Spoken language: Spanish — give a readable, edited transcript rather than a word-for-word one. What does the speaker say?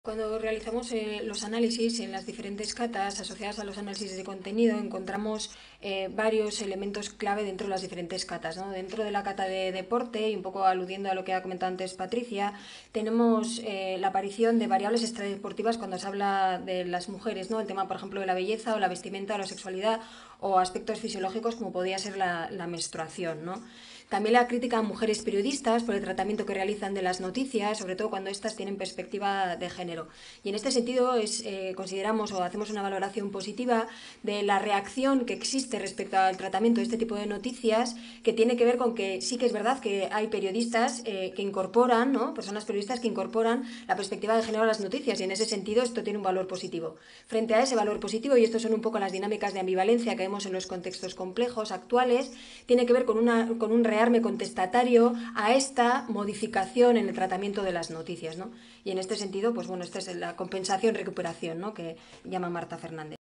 Cuando realizamos los análisis en las diferentes catas asociadas a los análisis de contenido, encontramos varios elementos clave dentro de las diferentes catas, ¿no? Dentro de la cata de deporte, y un poco aludiendo a lo que ha comentado antes Patricia, tenemos la aparición de variables extradeportivas cuando se habla de las mujeres, ¿no? El tema, por ejemplo, de la belleza o la vestimenta o la sexualidad o aspectos fisiológicos como podía ser la menstruación, ¿no? También la crítica a mujeres periodistas por el tratamiento que realizan de las noticias, sobre todo cuando éstas tienen perspectiva de género. Y en este sentido consideramos o hacemos una valoración positiva de la reacción que existe respecto al tratamiento de este tipo de noticias, que tiene que ver con que sí que es verdad que hay periodistas que incorporan, ¿no? Personas periodistas que incorporan la perspectiva de género a las noticias, y en ese sentido esto tiene un valor positivo. Frente a ese valor positivo, y estos son un poco las dinámicas de ambivalencia que vemos en los contextos complejos actuales, tiene que ver con un rearme contestatario a esta modificación en el tratamiento de las noticias, ¿no? Y en este sentido, pues bueno, esta es la compensación-recuperación, ¿no?, que llama Marta Fernández.